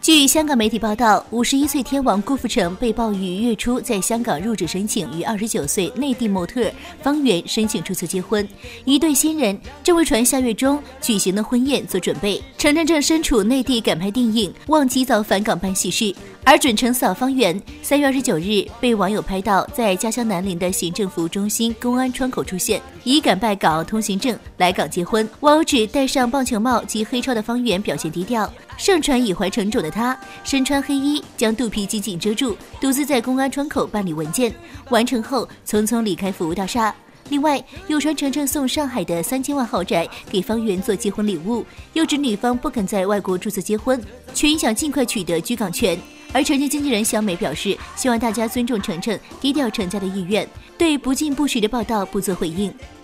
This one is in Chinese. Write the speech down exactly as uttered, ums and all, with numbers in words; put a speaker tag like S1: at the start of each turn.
S1: 据香港媒体报道，五十一岁天王郭富城被曝于月初在香港入职申请，与二十九岁内地模特方圆申请注册结婚，一对新人正为传下月中举行的婚宴做准备。程程正身处内地赶拍电影，望及早返港办喜事。而准成嫂方圆三月二十九日被网友拍到在家乡南宁的行政服务中心公安窗口出现，以赶拜港澳通行证来港结婚。网友指戴上棒球帽及黑超的方圆表现低调，盛传已怀成种的他身穿黑衣，将肚皮紧紧遮住，独自在公安窗口办理文件，完成后匆匆离开服务大厦。另外，有传程程送上海的三千万豪宅给方圆做结婚礼物，又指女方不肯在外国注册结婚，却影响尽快取得居港权。而程程经纪人小美表示，希望大家尊重程程低调成家的意愿，对不尽不实的报道不做回应。